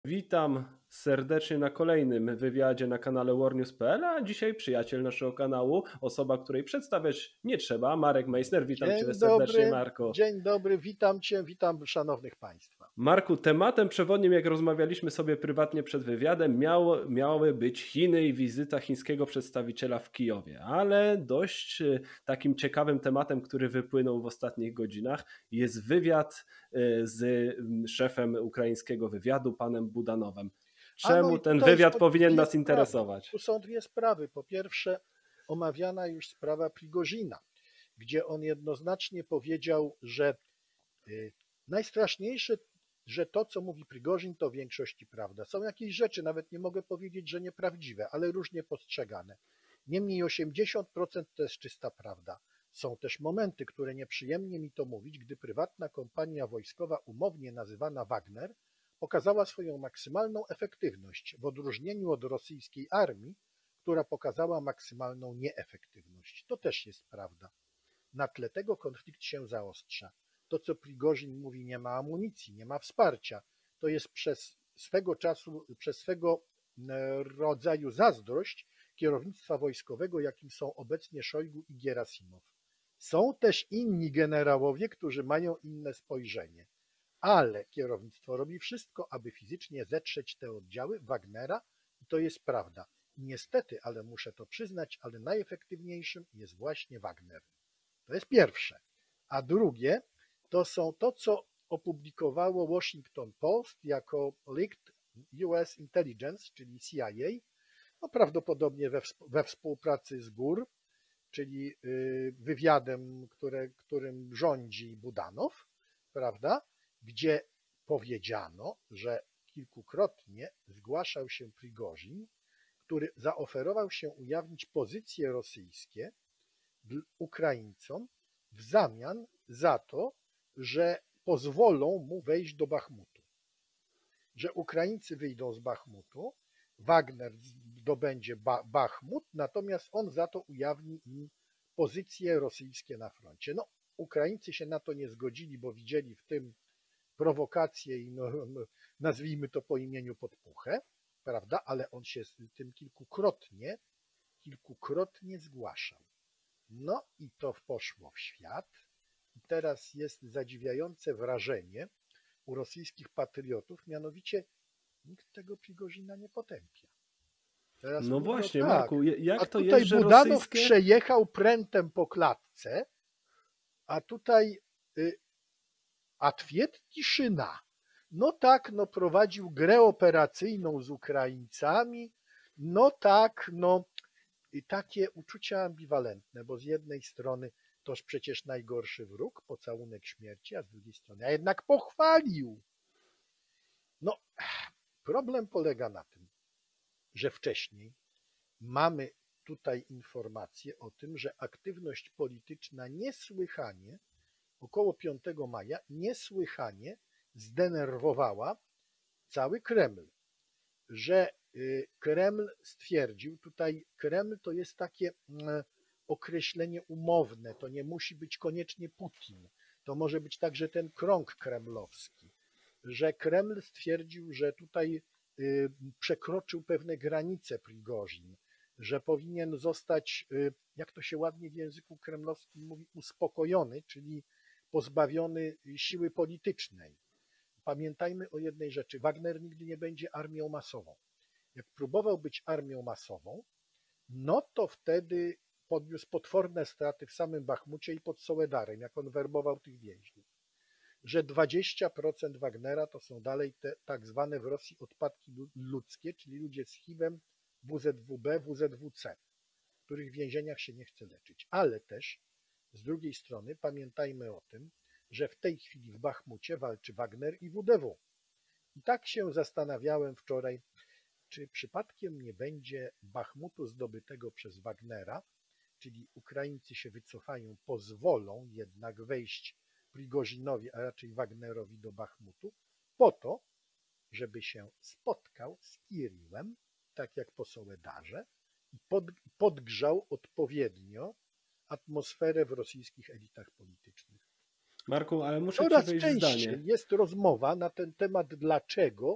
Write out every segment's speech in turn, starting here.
Witam serdecznie na kolejnym wywiadzie na kanale warnews.pl, a dzisiaj przyjaciel naszego kanału, osoba, której przedstawiać nie trzeba, Marek Meissner. Witam Cię serdecznie, Marko. Dzień dobry, witam Cię, witam szanownych Państwa. Marku, tematem przewodnim, jak rozmawialiśmy sobie prywatnie przed wywiadem, miały być Chiny i wizyta chińskiego przedstawiciela w Kijowie, ale dość takim ciekawym tematem, który wypłynął w ostatnich godzinach, jest wywiad z szefem ukraińskiego wywiadu, panem Budanowem. Czemu ten wywiad powinien nas interesować? Tu są dwie sprawy. Po pierwsze, omawiana już sprawa Prigozina, gdzie on jednoznacznie powiedział, że najstraszniejsze, że to, co mówi Prigozin, to w większości prawda. Są jakieś rzeczy, nawet nie mogę powiedzieć, że nieprawdziwe, ale różnie postrzegane. Niemniej 80% to jest czysta prawda. Są też momenty, które nieprzyjemnie mi to mówić, gdy prywatna kompania wojskowa, umownie nazywana Wagner, pokazała swoją maksymalną efektywność w odróżnieniu od rosyjskiej armii, która pokazała maksymalną nieefektywność. To też jest prawda. Na tle tego konflikt się zaostrza. To, co Prigozin mówi, nie ma amunicji, nie ma wsparcia, to jest przez swego rodzaju zazdrość kierownictwa wojskowego, jakim są obecnie Szojgu i Gierasimow. Są też inni generałowie, którzy mają inne spojrzenie, ale kierownictwo robi wszystko, aby fizycznie zetrzeć te oddziały Wagnera i to jest prawda. Niestety, ale muszę to przyznać, ale najefektywniejszym jest właśnie Wagner. To jest pierwsze. A drugie to są to, co opublikowało Washington Post jako Leaked US Intelligence, czyli CIA, no prawdopodobnie we współpracy z GUR, czyli wywiadem, którym rządzi Budanow, prawda, gdzie powiedziano, że kilkukrotnie zgłaszał się Prigozin, który zaoferował się ujawnić pozycje rosyjskie Ukraińcom w zamian za to, że pozwolą mu wejść do Bachmutu. Że Ukraińcy wyjdą z Bachmutu, Wagner zdobędzie Bachmut, natomiast on za to ujawni im pozycje rosyjskie na froncie. No, Ukraińcy się na to nie zgodzili, bo widzieli w tym prowokację i nazwijmy to po imieniu podpuchę, prawda, ale on się z tym kilkukrotnie zgłaszał. No i to poszło w świat i teraz jest zadziwiające wrażenie u rosyjskich patriotów, mianowicie nikt tego Prigozina nie potępia. Teraz no właśnie, tak, Marku, jak to jest, że Budanow rosyjskie... przejechał prętem po klatce, a tutaj atwiet ciszyna. No tak, no prowadził grę operacyjną z Ukraińcami, no tak, no i takie uczucia ambiwalentne, bo z jednej strony toż przecież najgorszy wróg, pocałunek śmierci, a z drugiej strony, a jednak pochwalił. No, problem polega na tym, że wcześniej mamy tutaj informację o tym, że aktywność polityczna niesłychanie, około 5 maja, niesłychanie zdenerwowała cały Kreml, że Kreml stwierdził, tutaj Kreml to jest takie określenie umowne, to nie musi być koniecznie Putin, to może być także ten krąg kremlowski, że Kreml stwierdził, że tutaj przekroczył pewne granice Prigozin, że powinien zostać, jak to się ładnie w języku kremlowskim mówi, uspokojony, czyli pozbawiony siły politycznej. Pamiętajmy o jednej rzeczy, Wagner nigdy nie będzie armią masową. Jak próbował być armią masową, no to wtedy podniósł potworne straty w samym Bachmucie i pod Soledarem, jak on werbował tych więźniów. Że 20% Wagnera to są dalej te tak zwane w Rosji odpadki ludzkie, czyli ludzie z HIV-em, WZWB, WZWC, których w więzieniach się nie chce leczyć. Ale też z drugiej strony pamiętajmy o tym, że w tej chwili w Bachmucie walczy Wagner i WDW. I tak się zastanawiałem wczoraj, czy przypadkiem nie będzie Bachmutu zdobytego przez Wagnera, czyli Ukraińcy się wycofają, pozwolą jednak wejść Prigozinowi, a raczej Wagnerowi do Bachmutu, po to, żeby się spotkał z Kirilem, tak jak po Soledarze, i podgrzał odpowiednio atmosferę w rosyjskich elitach politycznych. Marku, ale muszę Coraz ci wejść częściej zdanie. jest rozmowa na ten temat, dlaczego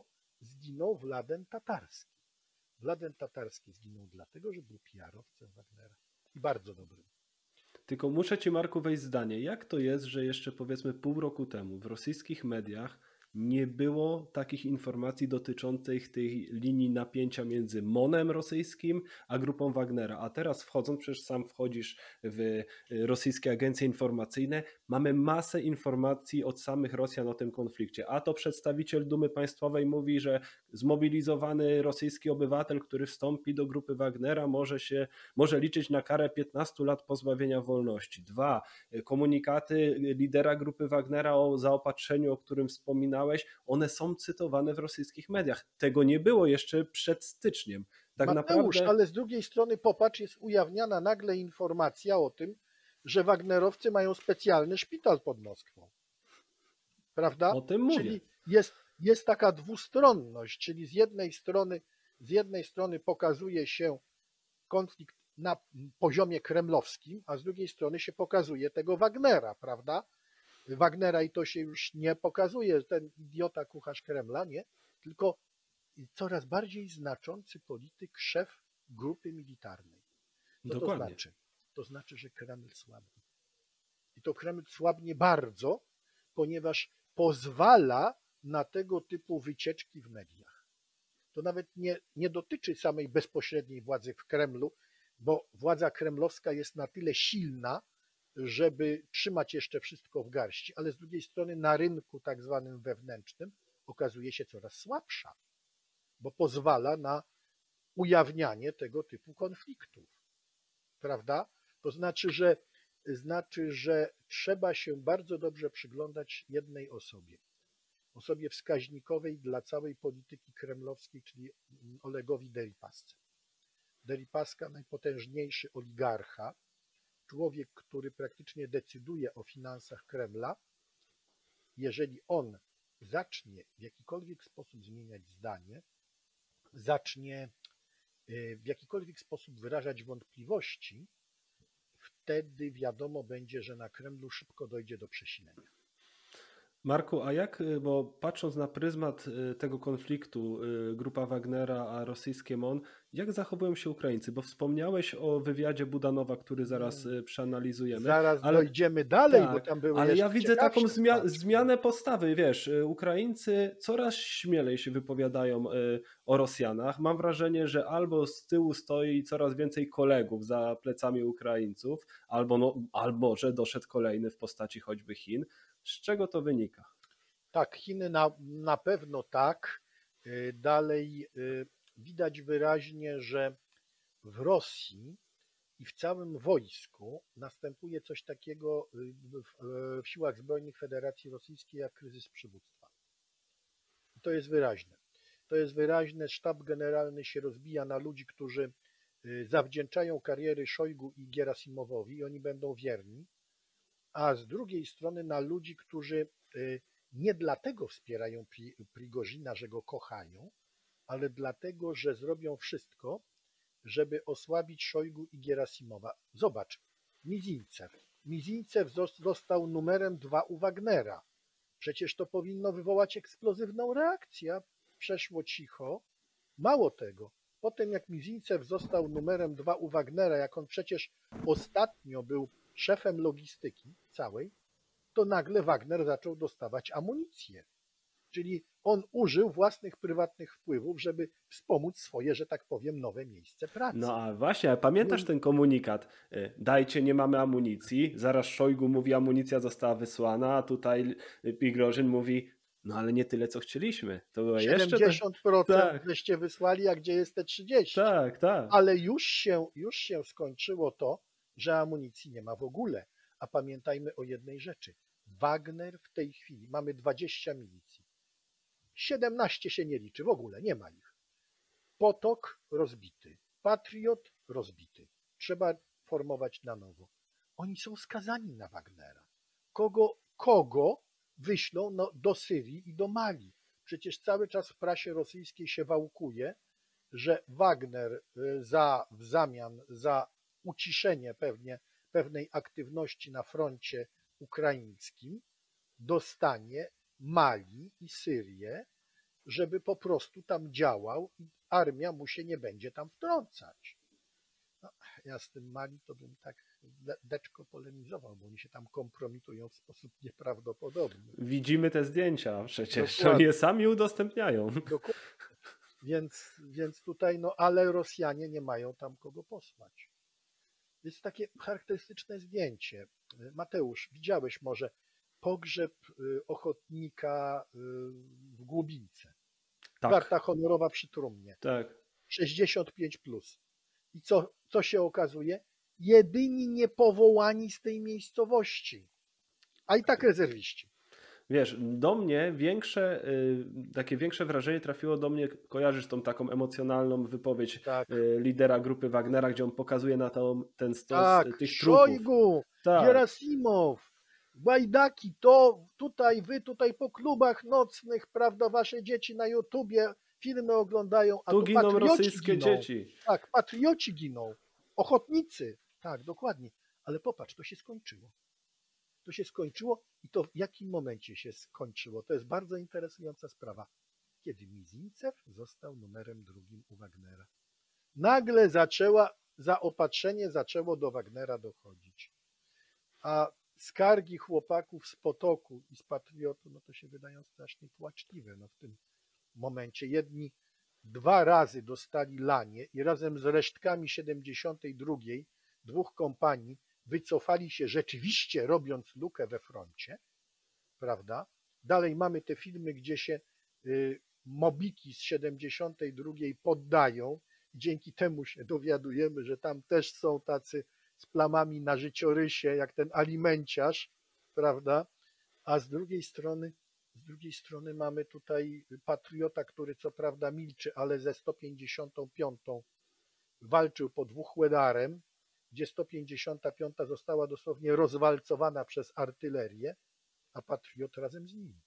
zginął Wladen Tatarski. Wladen Tatarski zginął dlatego, że był PR-owcem Wagnera i bardzo dobrym. Tylko muszę ci, Marku, wejść zdanie. Jak to jest, że jeszcze powiedzmy pół roku temu w rosyjskich mediach nie było takich informacji dotyczących tej linii napięcia między MON-em rosyjskim a grupą Wagnera, a teraz wchodząc, przecież sam wchodzisz w rosyjskie agencje informacyjne, mamy masę informacji od samych Rosjan o tym konflikcie, a to przedstawiciel Dumy Państwowej mówi, że zmobilizowany rosyjski obywatel, który wstąpi do grupy Wagnera może liczyć na karę 15 lat pozbawienia wolności. 2. Komunikaty lidera grupy Wagnera o zaopatrzeniu, o którym wspominałem, one są cytowane w rosyjskich mediach. Tego nie było jeszcze przed styczniem. Tak Mateusz, naprawdę... ale z drugiej strony popatrz, jest ujawniana nagle informacja o tym, że wagnerowcy mają specjalny szpital pod Moskwą. Prawda? O tym mówię. Czyli jest taka dwustronność, czyli z jednej strony pokazuje się konflikt na poziomie kremlowskim, a z drugiej strony się pokazuje tego Wagnera, prawda? Wagnera i to się już nie pokazuje, ten idiota kucharz Kremla, nie? Tylko coraz bardziej znaczący polityk, szef grupy militarnej. Co to znaczy? To znaczy, że Kreml słabnie. I to Kreml słabnie bardzo, ponieważ pozwala na tego typu wycieczki w mediach. To nawet nie dotyczy samej bezpośredniej władzy w Kremlu, bo władza kremlowska jest na tyle silna, żeby trzymać jeszcze wszystko w garści, ale z drugiej strony na rynku tak zwanym wewnętrznym okazuje się coraz słabsza, bo pozwala na ujawnianie tego typu konfliktów, prawda? To znaczy, że trzeba się bardzo dobrze przyglądać jednej osobie wskaźnikowej dla całej polityki kremlowskiej, czyli Olegowi Deripasce. Deripaska, najpotężniejszy oligarcha, człowiek, który praktycznie decyduje o finansach Kremla, jeżeli on zacznie w jakikolwiek sposób zmieniać zdanie, zacznie w jakikolwiek sposób wyrażać wątpliwości, wtedy wiadomo będzie, że na Kremlu szybko dojdzie do przesilenia. Marku, a jak, bo patrząc na pryzmat tego konfliktu, grupa Wagnera a rosyjskie MON, jak zachowują się Ukraińcy? Bo wspomniałeś o wywiadzie Budanowa, który zaraz przeanalizujemy. Zaraz dojdziemy dalej, tak, bo tam były ale ja widzę taką sprawy. zmianę postawy, wiesz, Ukraińcy coraz śmielej się wypowiadają o Rosjanach. Mam wrażenie, że albo z tyłu stoi coraz więcej kolegów za plecami Ukraińców, albo że doszedł kolejny w postaci choćby Chin. Z czego to wynika? Tak, Chiny na pewno tak. Dalej widać wyraźnie, że w Rosji i w całym wojsku następuje coś takiego w siłach zbrojnych Federacji Rosyjskiej jak kryzys przywództwa. I to jest wyraźne. To jest wyraźne. Sztab generalny się rozbija na ludzi, którzy zawdzięczają kariery Szojgu i Gierasimowowi i oni będą wierni, a z drugiej strony na ludzi, którzy nie dlatego wspierają Prigozina, że go kochają, ale dlatego, że zrobią wszystko, żeby osłabić Szojgu i Gierasimowa. Zobacz, Mizińcew został numerem 2 u Wagnera. Przecież to powinno wywołać eksplozywną reakcję. Przeszło cicho. Mało tego, potem jak Mizińcew został numerem 2 u Wagnera, jak on przecież ostatnio był szefem logistyki całej, to nagle Wagner zaczął dostawać amunicję. Czyli on użył własnych prywatnych wpływów, żeby wspomóc swoje, że tak powiem, nowe miejsce pracy. No a właśnie, a pamiętasz ten komunikat? Dajcie, nie mamy amunicji. Zaraz Szojgu mówi, amunicja została wysłana, a tutaj Prigorzyn mówi, no ale nie tyle, co chcieliśmy. To było 70% tak. żeście wysłali, a gdzie jest te 30%? Tak, tak. Ale już się skończyło to, że amunicji nie ma w ogóle. A pamiętajmy o jednej rzeczy. Wagner w tej chwili, mamy 20 milicji. 17 się nie liczy, w ogóle nie ma ich. Potok rozbity, Patriot rozbity. Trzeba formować na nowo. Oni są skazani na Wagnera. Kogo wyślą do Syrii i do Mali? Przecież cały czas w prasie rosyjskiej się wałkuje, że Wagner w zamian za uciszenie pewnej aktywności na froncie ukraińskim dostanie Mali i Syrię żeby po prostu tam działał i armia mu się nie będzie tam wtrącać. No, ja z tym Mali to bym tak deczko polemizował, bo oni się tam kompromitują w sposób nieprawdopodobny. Widzimy te zdjęcia przecież, Dokładnie. oni je sami udostępniają. Dokładnie. Więc tutaj, no ale Rosjanie nie mają tam kogo posłać. Jest takie charakterystyczne zdjęcie. Mateusz, widziałeś może pogrzeb ochotnika w Głubince. Tak, Warta honorowa przy trumnie. tak. 65 plus. I co się okazuje? Jedyni niepowołani z tej miejscowości. A i tak rezerwiści. Wiesz, do mnie takie większe wrażenie trafiło do mnie, kojarzysz tą taką emocjonalną wypowiedź Tak. lidera grupy Wagnera, gdzie on pokazuje na ten stos Tak, tych trupów. Szojgu, Tak. Gerasimow, Bajdaki, to wy tutaj po klubach nocnych, prawda, wasze dzieci na YouTubie filmy oglądają, a Tu tu giną patrioci rosyjskie giną. dzieci. Tak, patrioci giną, ochotnicy. Tak, dokładnie. Ale popatrz, to się skończyło. To się skończyło i to w jakim momencie się skończyło? To jest bardzo interesująca sprawa. Kiedy Mizińcew został numerem 2 u Wagnera. Nagle zaopatrzenie zaczęło do Wagnera dochodzić. A skargi chłopaków z Potoku i z Patriotu, no to się wydają strasznie płaczliwe. No w tym momencie jedni 2 razy dostali lanie i razem z resztkami 72 2 kompanii wycofali się rzeczywiście, robiąc lukę we froncie, prawda? Dalej mamy te filmy, gdzie się mobiki z 72 poddają. Dzięki temu się dowiadujemy, że tam też są tacy z plamami na życiorysie, jak ten alimenciarz, prawda? A z drugiej strony mamy tutaj patriota, który co prawda milczy, ale ze 155 walczył pod Wuhłedarem, gdzie 155 została dosłownie rozwalcowana przez artylerię, a patriot razem z nim.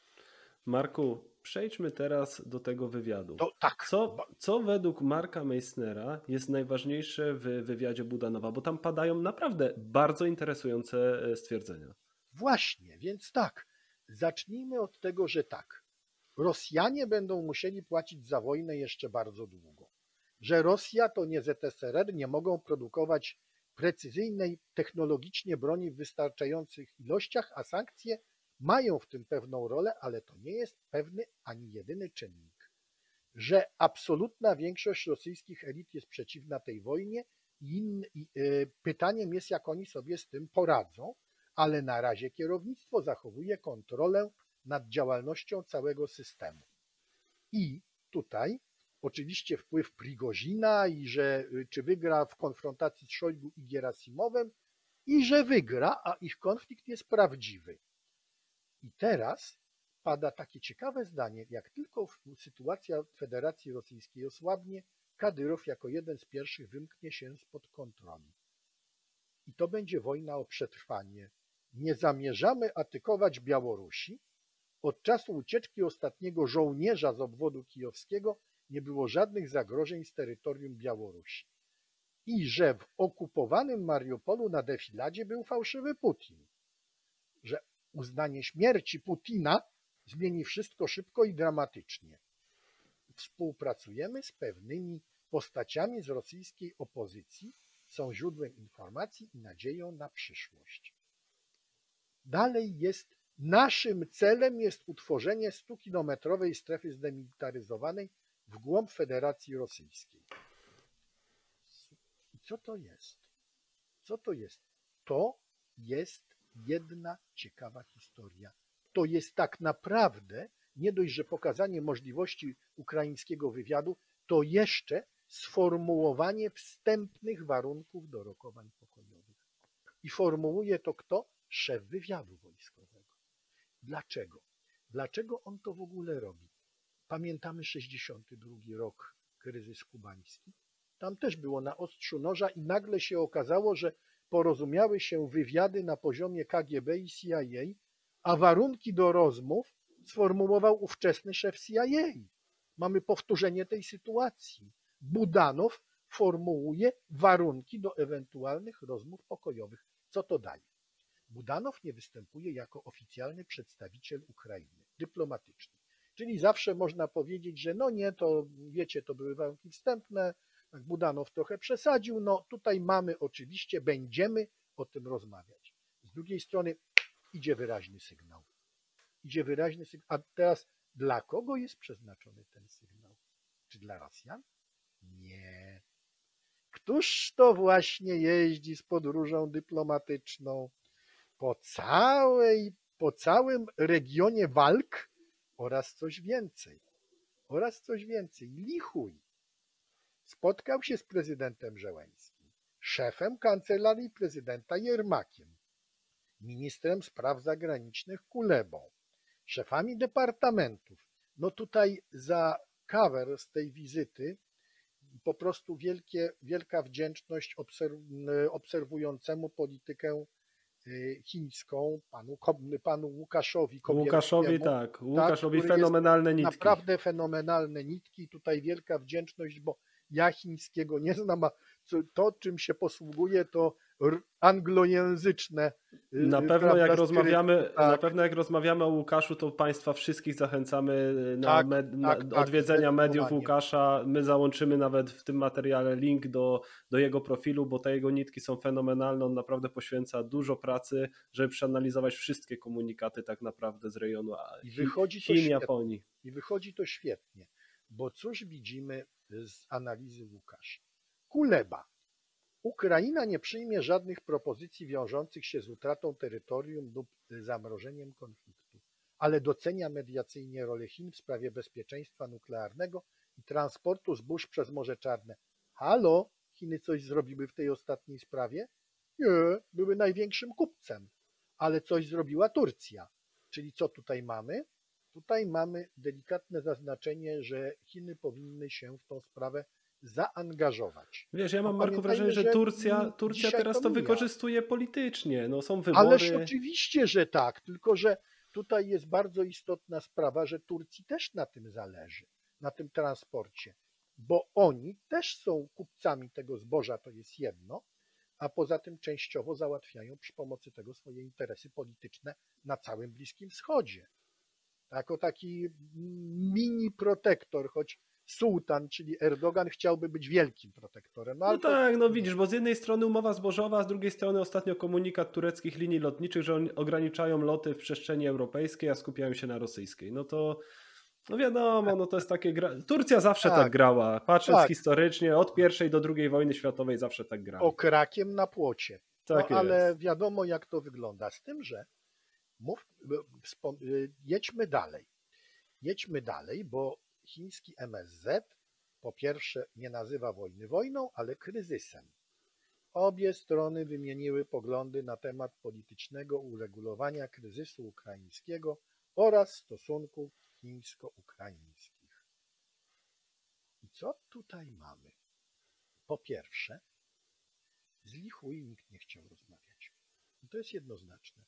Marku, przejdźmy teraz do tego wywiadu. To tak. Co według Marka Meissnera jest najważniejsze w wywiadzie Budanowa? Bo tam padają naprawdę bardzo interesujące stwierdzenia. Właśnie, więc tak. Zacznijmy od tego, że tak. Rosjanie będą musieli płacić za wojnę jeszcze bardzo długo. Że Rosja to nie ZSRR, nie mogą produkować precyzyjnej technologicznie broni w wystarczających ilościach, a sankcje mają w tym pewną rolę, ale to nie jest pewny ani jedyny czynnik. Że absolutna większość rosyjskich elit jest przeciwna tej wojnie i pytaniem jest, jak oni sobie z tym poradzą, ale na razie kierownictwo zachowuje kontrolę nad działalnością całego systemu. I tutaj oczywiście wpływ Prigozina i że czy wygra w konfrontacji z Szojgu i Gerasimowem i że wygra, a ich konflikt jest prawdziwy. I teraz pada takie ciekawe zdanie, jak tylko sytuacja w Federacji Rosyjskiej osłabnie, Kadyrow jako jeden z pierwszych wymknie się spod kontroli. I to będzie wojna o przetrwanie. Nie zamierzamy atakować Białorusi. Od czasu ucieczki ostatniego żołnierza z obwodu kijowskiego nie było żadnych zagrożeń z terytorium Białorusi. I że w okupowanym Mariupolu na defiladzie był fałszywy Putin. Że uznanie śmierci Putina zmieni wszystko szybko i dramatycznie. Współpracujemy z pewnymi postaciami z rosyjskiej opozycji, są źródłem informacji i nadzieją na przyszłość. Dalej naszym celem jest utworzenie 100-kilometrowej strefy zdemilitaryzowanej w głąb Federacji Rosyjskiej. I co to jest? Co to jest? To jest jedna ciekawa historia. To jest tak naprawdę nie dość, że pokazanie możliwości ukraińskiego wywiadu, to jeszcze sformułowanie wstępnych warunków do rokowań pokojowych. I formułuje to kto? Szef wywiadu wojskowego. Dlaczego? Dlaczego on to w ogóle robi? Pamiętamy 62 rok, kryzys kubański. Tam też było na ostrzu noża i nagle się okazało, że porozumiały się wywiady na poziomie KGB i CIA, a warunki do rozmów sformułował ówczesny szef CIA. Mamy powtórzenie tej sytuacji. Budanow formułuje warunki do ewentualnych rozmów pokojowych. Co to daje? Budanow nie występuje jako oficjalny przedstawiciel Ukrainy, dyplomatyczny. Czyli zawsze można powiedzieć, że no nie, to wiecie, to były warunki wstępne, tak Budanow trochę przesadził, no tutaj mamy oczywiście, będziemy o tym rozmawiać. Z drugiej strony idzie wyraźny sygnał. Idzie wyraźny sygnał. A teraz dla kogo jest przeznaczony ten sygnał? Czy dla Rosjan? Nie. Któż to właśnie jeździ z podróżą dyplomatyczną po całym regionie walk oraz coś więcej. Oraz coś więcej. Lichuj spotkał się z prezydentem Zełenskim, szefem kancelarii prezydenta Jermakiem, ministrem spraw zagranicznych Kulebą, szefami departamentów. No tutaj za cover z tej wizyty po prostu wielka wdzięczność obserwującemu politykę chińską, panu Łukaszowi Łukaszowi, tak. Łukasz robi fenomenalne nitki. Naprawdę fenomenalne nitki. Tutaj wielka wdzięczność, bo ja chińskiego nie znam, a to, czym się posługuje, to anglojęzyczne. Na pewno jak rozmawiamy, tak. Na pewno jak rozmawiamy o Łukaszu, to Państwa wszystkich zachęcamy na odwiedzenia mediów Łukasza. My załączymy nawet w tym materiale link do jego profilu, bo te jego nitki są fenomenalne. On naprawdę poświęca dużo pracy, żeby przeanalizować wszystkie komunikaty tak naprawdę z rejonu Chin, Japonii. I wychodzi to świetnie, bo cóż widzimy z analizy Łukasza? Kuleba. Ukraina nie przyjmie żadnych propozycji wiążących się z utratą terytorium lub zamrożeniem konfliktu, ale docenia mediacyjnie rolę Chin w sprawie bezpieczeństwa nuklearnego i transportu zbóż przez Morze Czarne. Halo? Chiny coś zrobiły w tej ostatniej sprawie? Nie, były największym kupcem, ale coś zrobiła Turcja. Czyli co tutaj mamy? Tutaj mamy delikatne zaznaczenie, że Chiny powinny się w tą sprawę zaangażować. Wiesz, ja mam, Marku, wrażenie, że Turcja teraz to wykorzystuje politycznie. No, są wybory. Ależ oczywiście, że tak, tylko że tutaj jest bardzo istotna sprawa, że Turcji też na tym zależy, na tym transporcie, bo oni też są kupcami tego zboża, to jest jedno, a poza tym częściowo załatwiają przy pomocy tego swoje interesy polityczne na całym Bliskim Wschodzie. Jako taki mini protektor, choć sułtan, czyli Erdogan, chciałby być wielkim protektorem. No tak, no widzisz, bo z jednej strony umowa zbożowa, a z drugiej strony ostatnio komunikat tureckich linii lotniczych, że oni ograniczają loty w przestrzeni europejskiej, a skupiają się na rosyjskiej. No to no wiadomo, no to jest takie Turcja zawsze tak grała, patrząc historycznie, od I do II wojny światowej zawsze tak grała. Okrakiem na płocie. Tak no, ale wiadomo, jak to wygląda. Z tym, że jedźmy dalej, bo chiński MSZ po pierwsze nie nazywa wojny wojną, ale kryzysem. Obie strony wymieniły poglądy na temat politycznego uregulowania kryzysu ukraińskiego oraz stosunków chińsko-ukraińskich. I co tutaj mamy? Po pierwsze, z Lichuj nikt nie chciał rozmawiać. I to jest jednoznaczne.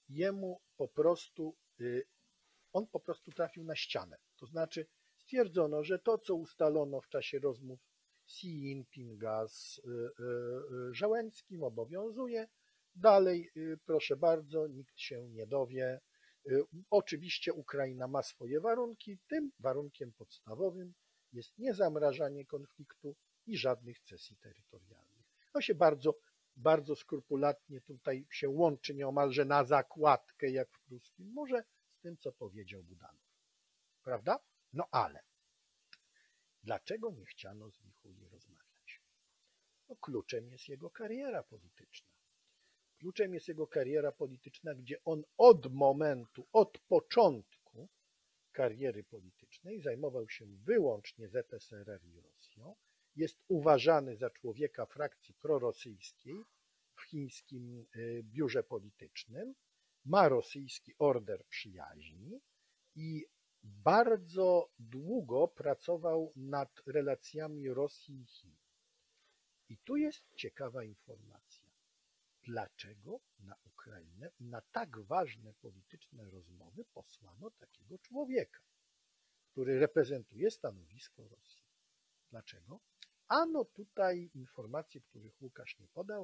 On po prostu trafił na ścianę. To znaczy stwierdzono, że to, co ustalono w czasie rozmów Xi Jinpinga z Zełenskim, obowiązuje. Dalej, proszę bardzo, nikt się nie dowie. Oczywiście Ukraina ma swoje warunki. Tym warunkiem podstawowym jest niezamrażanie konfliktu i żadnych cesji terytorialnych. To się bardzo skrupulatnie tutaj się łączy nieomalże na zakładkę, jak w pruskim morze, z tym, co powiedział Budanow. Prawda? No ale dlaczego nie chciano z Lichuj rozmawiać? No, kluczem jest jego kariera polityczna. Kluczem jest jego kariera polityczna, gdzie on od początku kariery politycznej zajmował się wyłącznie ZSRR i Rosją. Jest uważany za człowieka frakcji prorosyjskiej w chińskim biurze politycznym, ma rosyjski order przyjaźni i bardzo długo pracował nad relacjami Rosji i Chin. I tu jest ciekawa informacja. Dlaczego na Ukrainę na tak ważne polityczne rozmowy posłano takiego człowieka, który reprezentuje stanowisko Rosji? Dlaczego? Ano tutaj informacje, których Łukasz nie podał,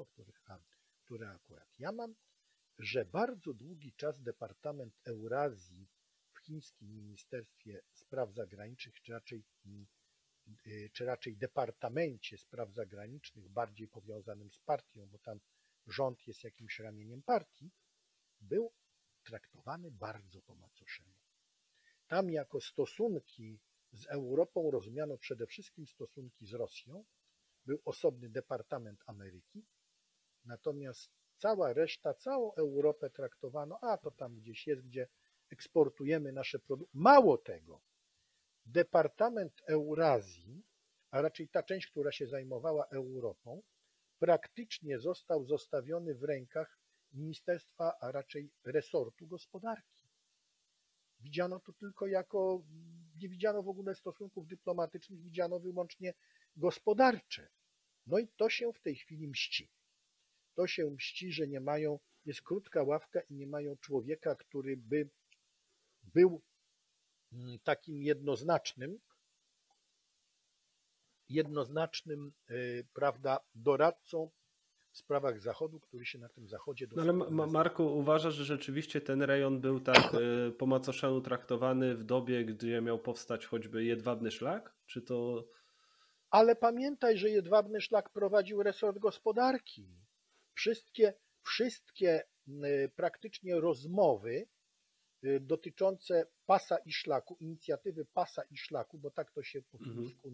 które akurat ja mam, że bardzo długi czas Departament Eurazji w chińskim Ministerstwie Spraw Zagranicznych, czy raczej Departamencie Spraw Zagranicznych, bardziej powiązanym z partią, bo tam rząd jest jakimś ramieniem partii, był traktowany bardzo po macoszemu. Tam jako stosunki z Europą rozumiano przede wszystkim stosunki z Rosją, był osobny Departament Ameryki, natomiast cała reszta, całą Europę traktowano, a to tam gdzieś jest, gdzie eksportujemy nasze produkty. Mało tego, Departament Eurazji, a raczej ta część, która się zajmowała Europą, praktycznie został zostawiony w rękach ministerstwa, a raczej resortu gospodarki. Widziano to tylko jako, nie widziano w ogóle stosunków dyplomatycznych, widziano wyłącznie gospodarcze. No i to się w tej chwili mści. To się mści, że nie mają, jest krótka ławka i nie mają człowieka, który by był takim jednoznacznym, prawda, doradcą w sprawach Zachodu, który się na tym Zachodzie No ale Marku, uważasz, że rzeczywiście ten rejon był tak po macoszemu traktowany w dobie, gdzie miał powstać choćby Jedwabny Szlak? Czy to... Ale pamiętaj, że Jedwabny Szlak prowadził resort gospodarki. Wszystkie praktycznie rozmowy dotyczące pasa i szlaku, inicjatywy pasa i szlaku, bo tak to się po chińsku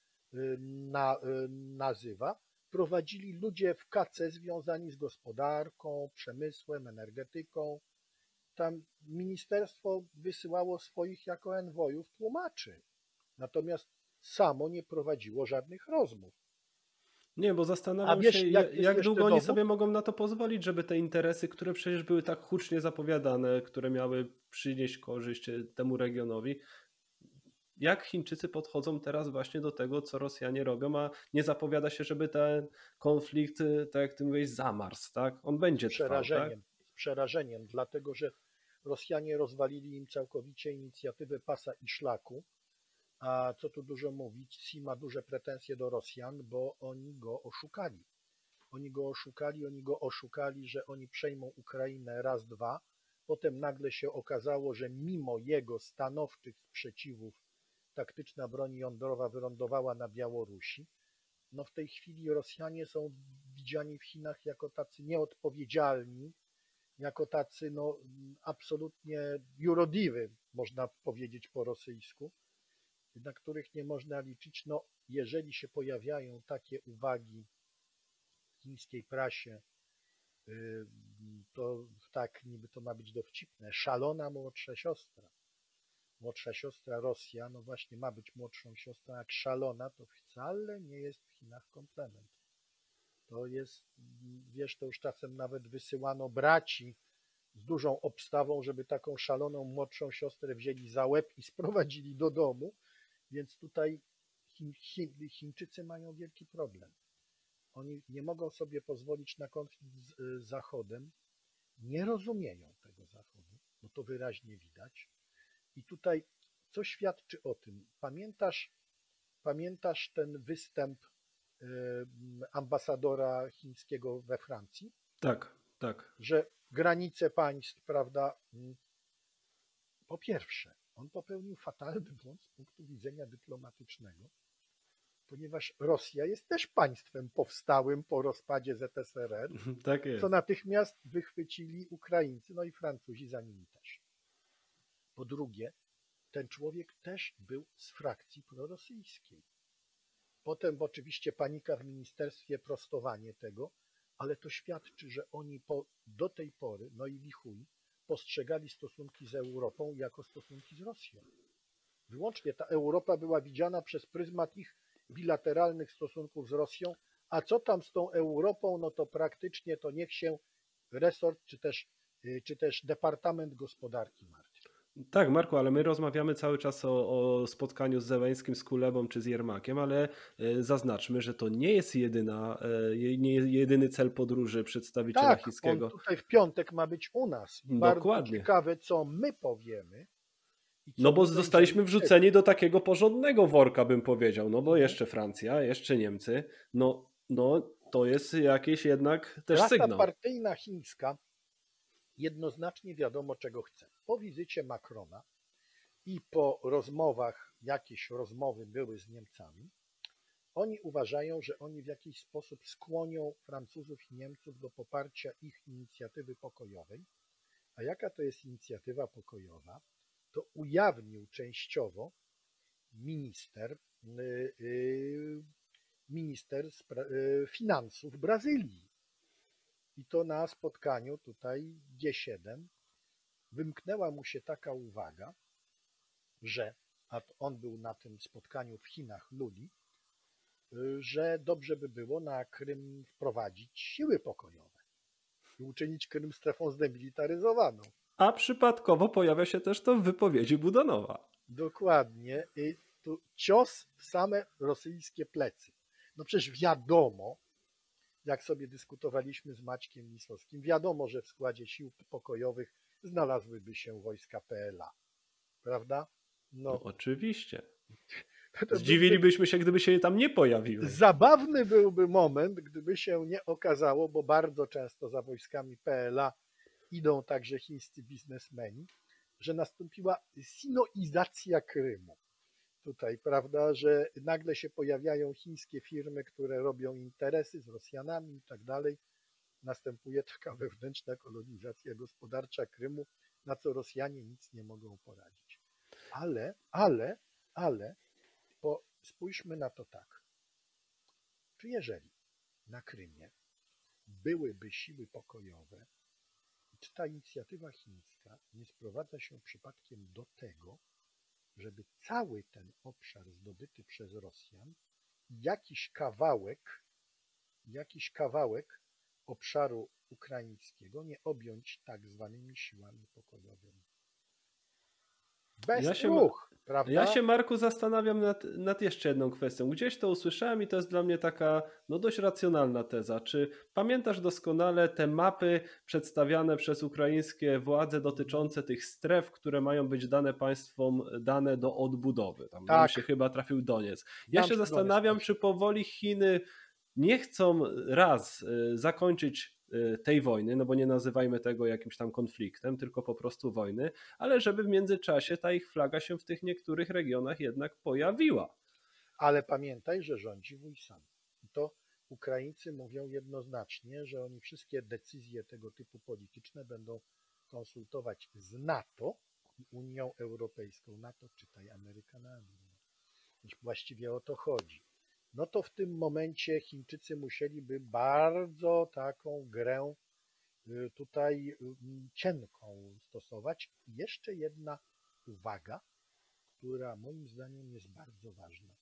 nazywa, prowadzili ludzie w KC związani z gospodarką, przemysłem, energetyką. Tam ministerstwo wysyłało swoich jako enwojów tłumaczy, natomiast samo nie prowadziło żadnych rozmów. Nie, bo zastanawiam się, jak długo oni sobie mogą na to pozwolić, żeby te interesy, które przecież były tak hucznie zapowiadane, które miały przynieść korzyść temu regionowi, jak Chińczycy podchodzą teraz właśnie do tego, co Rosjanie robią, a nie zapowiada się, żeby ten konflikt, tak jak ty mówisz, zamarzł, tak? On będzie trwał, tak? Z przerażeniem, dlatego że Rosjanie rozwalili im całkowicie inicjatywę pasa i szlaku, a co tu dużo mówić, Xi ma duże pretensje do Rosjan, bo oni go oszukali. Oni go oszukali, że oni przejmą Ukrainę raz, dwa, potem nagle się okazało, że mimo jego stanowczych sprzeciwów taktyczna broń jądrowa wylądowała na Białorusi. No w tej chwili Rosjanie są widziani w Chinach jako tacy nieodpowiedzialni, jako tacy no, absolutnie jurodliwy, można powiedzieć po rosyjsku, na których nie można liczyć. No, jeżeli się pojawiają takie uwagi w chińskiej prasie, to tak niby to ma być dowcipne, szalona młodsza siostra. Młodsza siostra Rosja, no właśnie ma być młodszą siostrą, jak szalona, to wcale nie jest w Chinach komplement. To jest, wiesz, to już czasem nawet wysyłano braci z dużą obstawą, żeby taką szaloną młodszą siostrę wzięli za łeb i sprowadzili do domu, więc tutaj Chińczycy mają wielki problem. Oni nie mogą sobie pozwolić na konflikt z Zachodem, nie rozumieją tego Zachodu, no to wyraźnie widać. I tutaj co świadczy o tym? Pamiętasz ten występ ambasadora chińskiego we Francji? Tak, tak. Że granice państw, prawda, po pierwsze, on popełnił fatalny błąd z punktu widzenia dyplomatycznego, ponieważ Rosja jest też państwem powstałym po rozpadzie ZSRR, tak jest. co natychmiast wychwycili Ukraińcy, no i Francuzi za nimi też. Po drugie, ten człowiek też był z frakcji prorosyjskiej. Potem oczywiście panika w ministerstwie, prostowanie tego, ale to świadczy, że oni do tej pory, no i wichuj, postrzegali stosunki z Europą jako stosunki z Rosją. Wyłącznie ta Europa była widziana przez pryzmat ich bilateralnych stosunków z Rosją, a co tam z tą Europą, no to praktycznie to niech się resort czy też Departament Gospodarki martwi. Tak, Marku, ale my rozmawiamy cały czas o spotkaniu z Zełenskим, z Kulebą czy z Jermakiem, ale zaznaczmy, że to nie jest jedyny cel podróży przedstawiciela chińskiego. On tutaj w piątek ma być u nas. Bardzo ciekawe, co my powiemy. No bo zostaliśmy wrzuceni do takiego porządnego worka, bym powiedział, no bo jeszcze Francja, jeszcze Niemcy, no to jest jakiś jednak też sygnał. Klasa partyjna chińska jednoznacznie wiadomo, czego chce. Po wizycie Macrona i po rozmowach, jakieś rozmowy były z Niemcami, oni uważają, że oni w jakiś sposób skłonią Francuzów i Niemców do poparcia ich inicjatywy pokojowej. A jaka to jest inicjatywa pokojowa? To ujawnił częściowo minister finansów Brazylii. I to na spotkaniu tutaj G7 wymknęła mu się taka uwaga, że, a on był na tym spotkaniu w Chinach Luli, że dobrze by było na Krym wprowadzić siły pokojowe i uczynić Krym strefą zdemilitaryzowaną. A przypadkowo pojawia się też to w wypowiedzi Budanowa. Dokładnie. I tu cios w same rosyjskie plecy. No przecież wiadomo, jak sobie dyskutowaliśmy z Maćkiem Lisowskim, wiadomo, że w składzie sił pokojowych znalazłyby się wojska PLA. Prawda? No oczywiście. To Zdziwilibyśmy się, gdyby się tam nie pojawiły. Zabawny byłby moment, gdyby się nie okazało, bo bardzo często za wojskami PLA idą także chińscy biznesmeni, że nastąpiła sinoizacja Krymu. Tutaj, prawda, że nagle się pojawiają chińskie firmy, które robią interesy z Rosjanami i tak dalej. Następuje taka wewnętrzna kolonizacja gospodarcza Krymu, na co Rosjanie nic nie mogą poradzić. Ale spójrzmy na to tak. Czy jeżeli na Krymie byłyby siły pokojowe, czy ta inicjatywa chińska nie sprowadza się przypadkiem do tego, żeby cały ten obszar zdobyty przez Rosjan, jakiś kawałek obszaru ukraińskiego nie objąć tak zwanymi siłami pokojowymi? Bez ruch, prawda? Ja się, Marku, zastanawiam nad jeszcze jedną kwestią. Gdzieś to usłyszałem i to jest dla mnie taka dość racjonalna teza. Czy pamiętasz doskonale te mapy przedstawiane przez ukraińskie władze dotyczące tych stref, które mają być dane państwom, dane do odbudowy? Tam Tak. się chyba trafił Donieck. Ja się zastanawiam, czy powoli Chiny nie chcą raz zakończyć tej wojny, no bo nie nazywajmy tego jakimś tam konfliktem, tylko po prostu wojny, ale żeby w międzyczasie ta ich flaga się w tych niektórych regionach jednak pojawiła. Ale pamiętaj, że rządzi wuj sam. I to Ukraińcy mówią jednoznacznie, że oni wszystkie decyzje tego typu polityczne będą konsultować z NATO i Unią Europejską. NATO, czytaj Amerykanami. Właściwie o to chodzi. No to w tym momencie Chińczycy musieliby bardzo taką grę tutaj cienką stosować. I jeszcze jedna uwaga, która moim zdaniem jest bardzo ważna.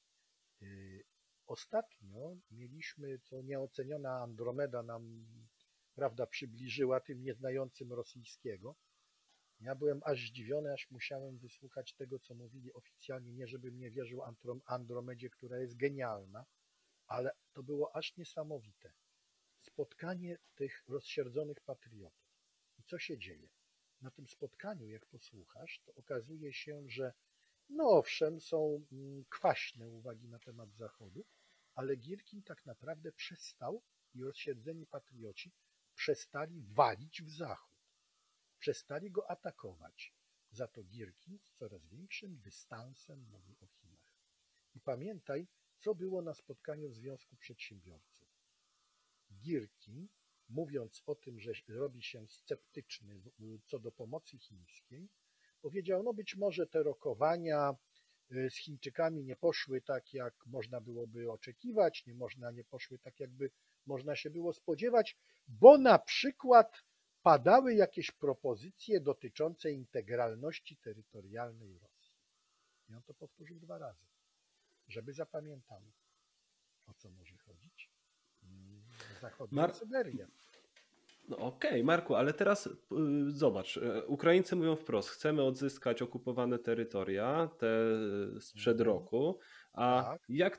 Ostatnio mieliśmy, co nieoceniona Andromeda nam, prawda, przybliżyła tym nieznającym rosyjskiego. Ja byłem aż zdziwiony, aż musiałem wysłuchać tego, co mówili oficjalnie, nie żebym nie wierzył Andromedzie, która jest genialna, ale to było aż niesamowite. Spotkanie tych rozsierdzonych patriotów. I co się dzieje? Na tym spotkaniu, jak posłuchasz, to okazuje się, że no owszem, są kwaśne uwagi na temat Zachodu, ale Girkin tak naprawdę przestał i rozsiedzeni patrioci przestali walić w Zachód. Przestali go atakować. Za to Girkin z coraz większym dystansem mówił o Chinach. I pamiętaj, co było na spotkaniu w Związku Przedsiębiorców. Girkin, mówiąc o tym, że robi się sceptyczny co do pomocy chińskiej, powiedział, no być może te rokowania z Chińczykami nie poszły tak, jak można byłoby oczekiwać, nie poszły tak, jakby można się było spodziewać, bo na przykład padały jakieś propozycje dotyczące integralności terytorialnej Rosji. I on to powtórzył 2 razy, żeby zapamiętano, o co może chodzić. Zachodnia Syberia. No okej, Marku, ale teraz zobacz, Ukraińcy mówią wprost, chcemy odzyskać okupowane terytoria, te sprzed roku, a Tak. jak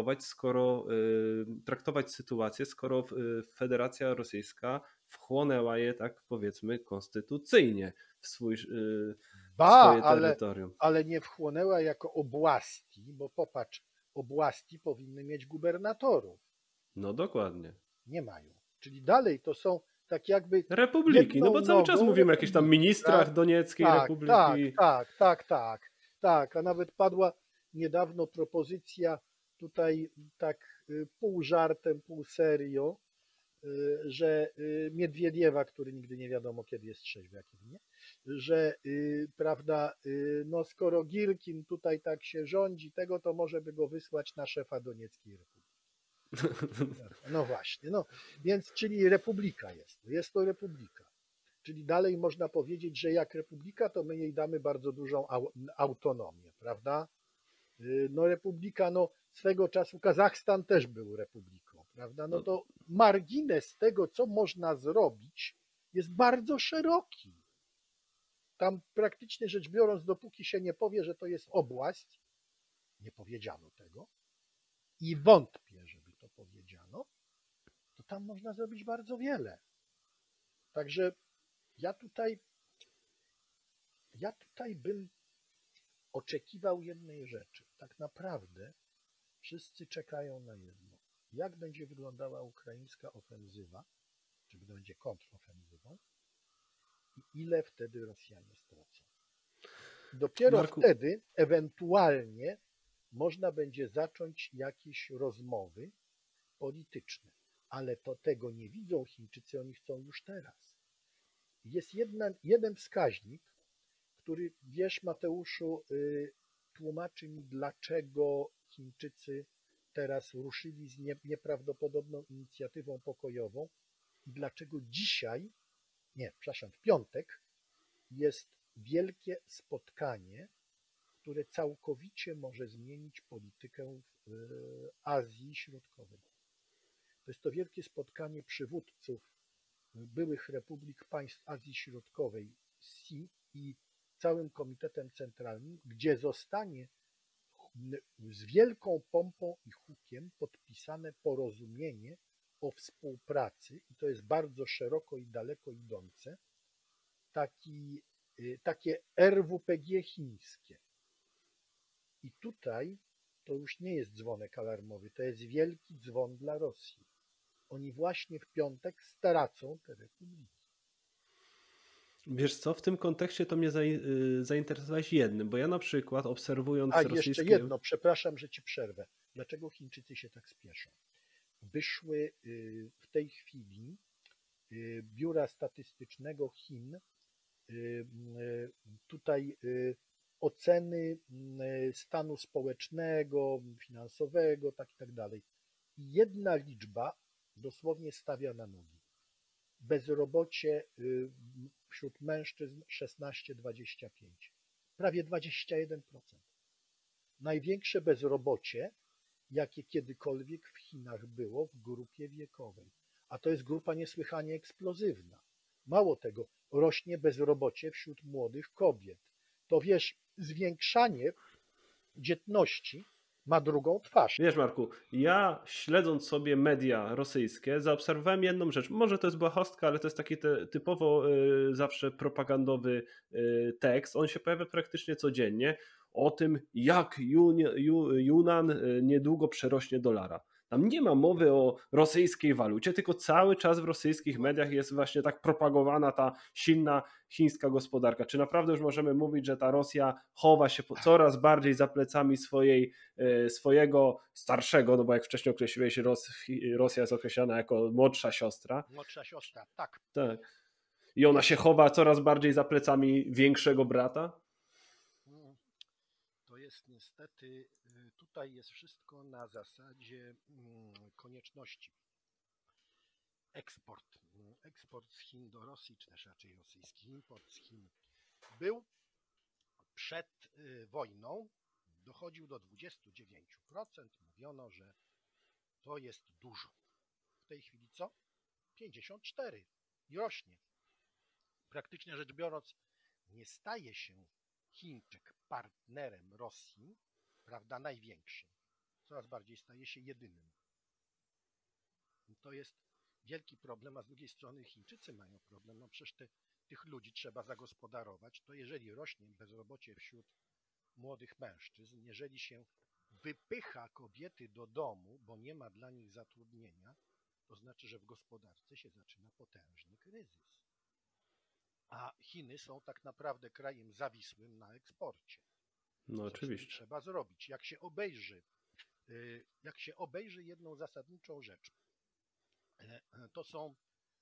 traktować sytuację, skoro Federacja Rosyjska wchłonęła je, tak powiedzmy, konstytucyjnie w swoje terytorium. Ale nie wchłonęła jako oblasti, bo popatrz, oblasti powinny mieć gubernatorów. No dokładnie. Nie mają. Czyli dalej to są tak jakby republiki, no bo cały czas mówimy o jakichś tam ministrach Donieckiej Republiki. Tak. Tak, a nawet padła niedawno propozycja tutaj tak pół żartem, pół serio, że Miedwiediewa, który nigdy nie wiadomo kiedy jest trzeźwy, a kiedy nie, że prawda, no skoro Girkin tutaj tak się rządzi tego, to może by go wysłać na szefa Donieckiej Republiki. No właśnie, no więc czyli republika jest to republika. Czyli dalej można powiedzieć, że jak republika, to my jej damy bardzo dużą autonomię, prawda? No republika, no swego czasu Kazachstan też był republiką, prawda? No to margines tego, co można zrobić, jest bardzo szeroki. Tam praktycznie rzecz biorąc, dopóki się nie powie, że to jest oblast, nie powiedziano tego i wątpię, żeby to powiedziano, to tam można zrobić bardzo wiele. Także ja tutaj bym oczekiwał jednej rzeczy. Tak naprawdę wszyscy czekają na jedno. Jak będzie wyglądała ukraińska ofensywa, czy będzie kontrofensywą i ile wtedy Rosjanie stracą. Dopiero Marku, wtedy ewentualnie można będzie zacząć jakieś rozmowy polityczne. Ale to tego nie widzą Chińczycy, oni chcą już teraz. Jest jeden wskaźnik, który, wiesz Mateuszu, tłumaczy mi, dlaczego Chińczycy teraz ruszyli z nieprawdopodobną inicjatywą pokojową i dlaczego dzisiaj, w piątek jest wielkie spotkanie, które całkowicie może zmienić politykę w Azji Środkowej. To jest to wielkie spotkanie przywódców byłych republik państw Azji Środkowej, SI i całym Komitetem Centralnym, gdzie zostanie z wielką pompą i hukiem podpisane porozumienie o współpracy, i to jest bardzo szeroko i daleko idące, takie RWPG chińskie. I tutaj to już nie jest dzwonek alarmowy, to jest wielki dzwon dla Rosji. Oni właśnie w piątek stracą te republiki. Wiesz co, w tym kontekście to mnie zainteresowałeś jednym, bo ja na przykład obserwując rosyjskie... jeszcze jedno, przepraszam, że ci przerwę. Dlaczego Chińczycy się tak spieszą? Wyszły w tej chwili Biura Statystycznego Chin tutaj oceny stanu społecznego, finansowego, tak dalej. I jedna liczba dosłownie stawia na nogi. Bezrobocie wśród mężczyzn 16-25, prawie 21%. Największe bezrobocie, jakie kiedykolwiek w Chinach było w grupie wiekowej. A to jest grupa niesłychanie eksplozywna. Mało tego, rośnie bezrobocie wśród młodych kobiet. To wiesz, zwiększanie dzietności ma drugą twarz. Wiesz, Marku, ja śledząc sobie media rosyjskie zaobserwowałem jedną rzecz. Może to jest błahostka, ale to jest taki typowo zawsze propagandowy tekst. On się pojawia praktycznie codziennie o tym, jak Yunan niedługo przerośnie dolara. Tam nie ma mowy o rosyjskiej walucie, tylko cały czas w rosyjskich mediach jest właśnie tak propagowana ta silna chińska gospodarka. Czy naprawdę już możemy mówić, że ta Rosja chowa się coraz bardziej za plecami swojego starszego, no bo jak wcześniej określiłeś, Rosja jest określana jako młodsza siostra. Młodsza siostra, tak. Tak. I ona się chowa coraz bardziej za plecami większego brata? To jest niestety, tutaj jest wszystko na zasadzie konieczności. Eksport z Chin do Rosji, czy też raczej rosyjski import z Chin był przed wojną, dochodził do 29%. Mówiono, że to jest dużo. W tej chwili co? 54% i rośnie. Praktycznie rzecz biorąc, nie staje się Chińczyk partnerem Rosji, prawda, największym. Coraz bardziej staje się jedynym. To jest wielki problem, a z drugiej strony Chińczycy mają problem. No przecież tych ludzi trzeba zagospodarować. To jeżeli rośnie bezrobocie wśród młodych mężczyzn, jeżeli się wypycha kobiety do domu, bo nie ma dla nich zatrudnienia, to znaczy, że w gospodarce się zaczyna potężny kryzys. A Chiny są tak naprawdę krajem zawisłym na eksporcie. No Coś z tym oczywiście. trzeba zrobić. Jak się obejrzy jedną zasadniczą rzecz, to są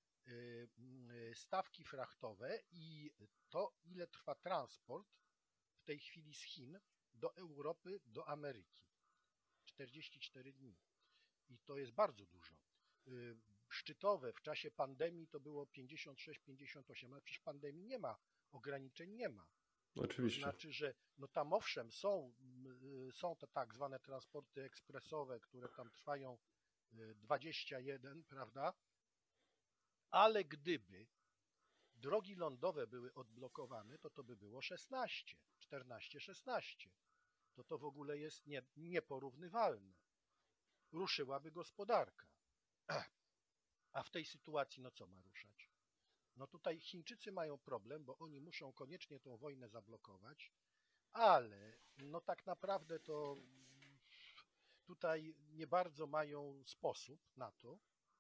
stawki frachtowe i to, ile trwa transport w tej chwili z Chin do Europy, do Ameryki. 44 dni. I to jest bardzo dużo. Szczytowe w czasie pandemii to było 56-58, ale przecież pandemii nie ma, ograniczeń nie ma. To Oczywiście. znaczy, że no tam owszem są te tak zwane transporty ekspresowe, które tam trwają 21, prawda? Ale gdyby drogi lądowe były odblokowane, to by było 16, 14, 16. To w ogóle jest nieporównywalne. Ruszyłaby gospodarka. A w tej sytuacji no co ma ruszać? No tutaj Chińczycy mają problem, bo oni muszą koniecznie tą wojnę zablokować, ale no tak naprawdę to tutaj nie bardzo mają sposób na to.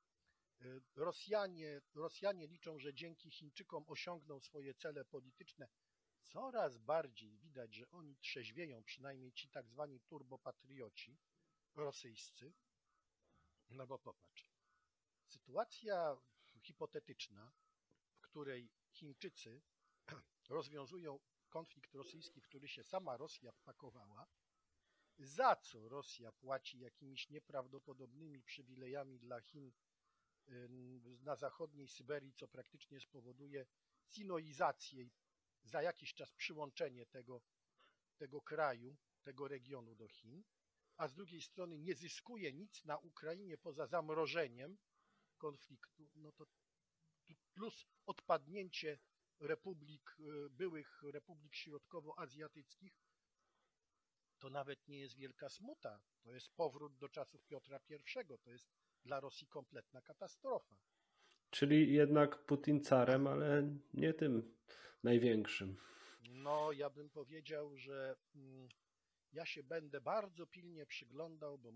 Rosjanie liczą, że dzięki Chińczykom osiągną swoje cele polityczne. Coraz bardziej widać, że oni trzeźwieją, przynajmniej ci tak zwani turbopatrioci rosyjscy. No bo popatrz, sytuacja hipotetyczna, w której Chińczycy rozwiązują konflikt rosyjski, w który się sama Rosja wpakowała, za co Rosja płaci jakimiś nieprawdopodobnymi przywilejami dla Chin na zachodniej Syberii, co praktycznie spowoduje sinoizację i za jakiś czas przyłączenie tego kraju, tego regionu do Chin, a z drugiej strony nie zyskuje nic na Ukrainie poza zamrożeniem konfliktu, no to plus odpadnięcie byłych republik środkowoazjatyckich, to nawet nie jest wielka smuta. To jest powrót do czasów Piotra I. To jest dla Rosji kompletna katastrofa. Czyli jednak Putin carem, ale nie tym największym. No, ja bym powiedział, że ja się będę bardzo pilnie przyglądał, bo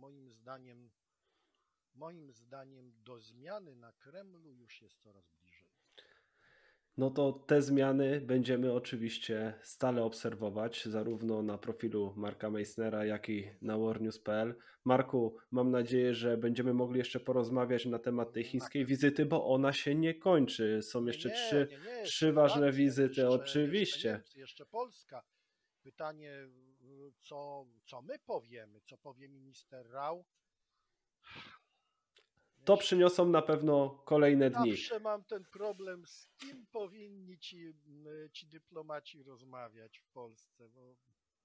moim zdaniem do zmiany na Kremlu już jest coraz bliżej. No to te zmiany będziemy oczywiście stale obserwować, zarówno na profilu Marka Meissnera, jak i na warnews.pl. Marku, mam nadzieję, że będziemy mogli jeszcze porozmawiać na temat tej chińskiej wizyty, bo ona się nie kończy. Są jeszcze trzy ważne wizyty, oczywiście. Jeszcze Polska. Pytanie, co my powiemy, co powie minister Rau? To przyniosą na pewno kolejne dni. Zawsze mam ten problem, z kim powinni ci dyplomaci rozmawiać w Polsce. Bo...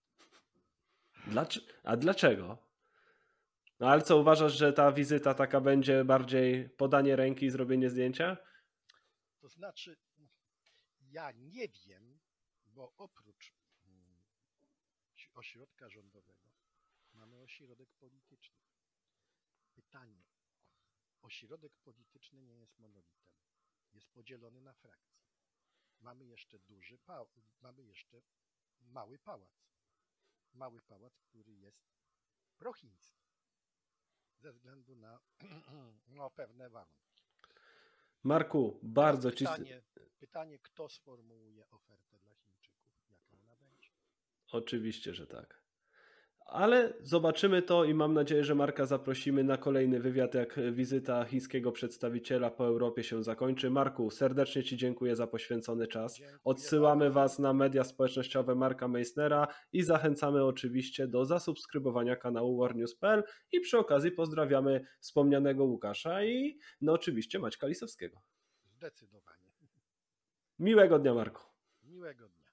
A dlaczego? No ale co, uważasz, że ta wizyta taka będzie bardziej podanie ręki i zrobienie zdjęcia? To znaczy, ja nie wiem, bo oprócz ośrodka rządowego mamy ośrodek polityczny. Pytanie. Ośrodek polityczny nie jest monolitem. Jest podzielony na frakcje. Mamy jeszcze mamy jeszcze mały pałac. Mały pałac, który jest prochiński. Ze względu na pewne warunki. Marku, bardzo ci... Pytanie, kto sformułuje ofertę dla Chińczyków? Jaka ona będzie? Oczywiście, że tak. Ale zobaczymy to i mam nadzieję, że Marka zaprosimy na kolejny wywiad, jak wizyta chińskiego przedstawiciela po Europie się zakończy. Marku, serdecznie Ci dziękuję za poświęcony czas. Dziękuję Odsyłamy bardzo. Was na media społecznościowe Marka Meissnera i zachęcamy oczywiście do zasubskrybowania kanału warnews.pl i przy okazji pozdrawiamy wspomnianego Łukasza i no oczywiście Maćka Lisowskiego. Zdecydowanie. Miłego dnia, Marku. Miłego dnia.